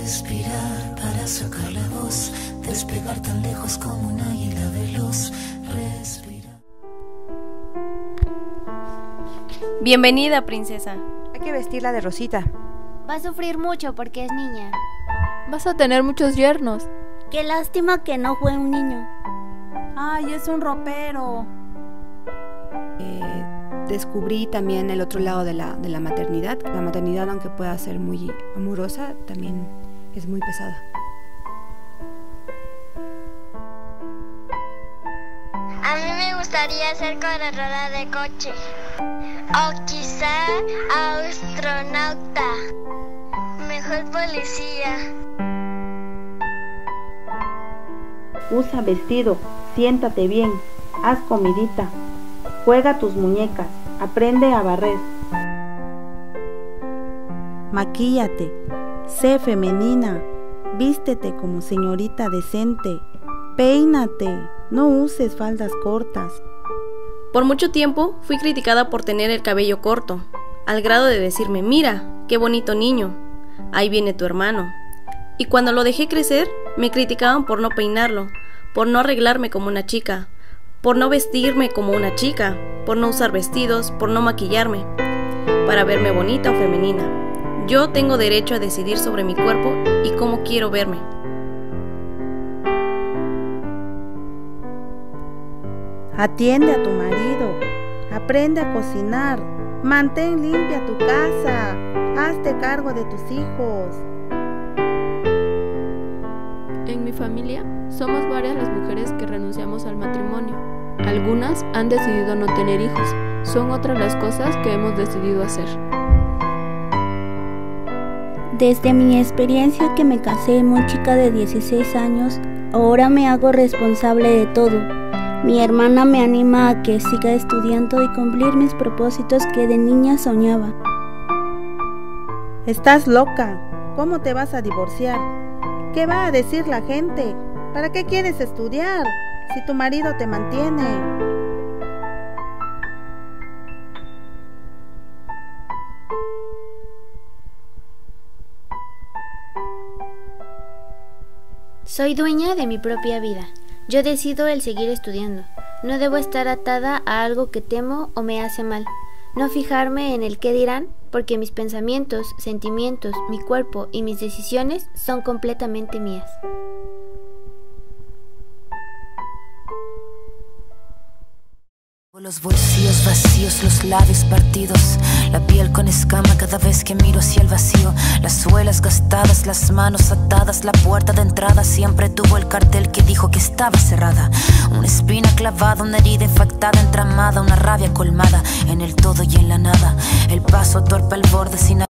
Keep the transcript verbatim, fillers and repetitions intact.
respirar para sacar la voz, despegar tan lejos como un águila veloz. Respira. Bienvenida, princesa. Hay que vestirla de rosita. Va a sufrir mucho porque es niña. Vas a tener muchos yernos. Qué lástima que no fue un niño. Ay, es un ropero. Eh, descubrí también el otro lado de la, de la maternidad. La maternidad, aunque pueda ser muy amorosa, también es muy pesada. A mí me gustaría ser corredora de coche. O quizá astronauta. Mejor policía. Usa vestido, siéntate bien, haz comidita, juega tus muñecas, aprende a barrer. Maquíllate, sé femenina, vístete como señorita decente, peínate, no uses faldas cortas. Por mucho tiempo fui criticada por tener el cabello corto, al grado de decirme, mira, qué bonito niño, ahí viene tu hermano. Y cuando lo dejé crecer, me criticaban por no peinarlo, por no arreglarme como una chica, por no vestirme como una chica, por no usar vestidos, por no maquillarme, para verme bonita o femenina. Yo tengo derecho a decidir sobre mi cuerpo y cómo quiero verme. Atiende a tu marido, aprende a cocinar, mantén limpia tu casa, hazte cargo de tus hijos. En mi familia somos varias las mujeres que renunciamos al matrimonio. Algunas han decidido no tener hijos, son otras las cosas que hemos decidido hacer. Desde mi experiencia que me casé muy chica de dieciséis años, ahora me hago responsable de todo. Mi hermana me anima a que siga estudiando y cumplir mis propósitos que de niña soñaba. Estás loca, ¿cómo te vas a divorciar? ¿Qué va a decir la gente? ¿Para qué quieres estudiar si tu marido te mantiene? Soy dueña de mi propia vida. Yo decido el seguir estudiando. No debo estar atada a algo que temo o me hace mal. No fijarme en el qué dirán, porque mis pensamientos, sentimientos, mi cuerpo y mis decisiones son completamente mías. Los bolsillos vacíos, los labios partidos, la piel con escama cada vez que miro hacia el vacío, las suelas gastadas, las manos atadas, la puerta de entrada siempre tuvo el cartel que dijo que estaba cerrada. Una espina clavada, una herida infectada, entramada, una rabia colmada en el todo y en la nada. El paso torpe al borde sin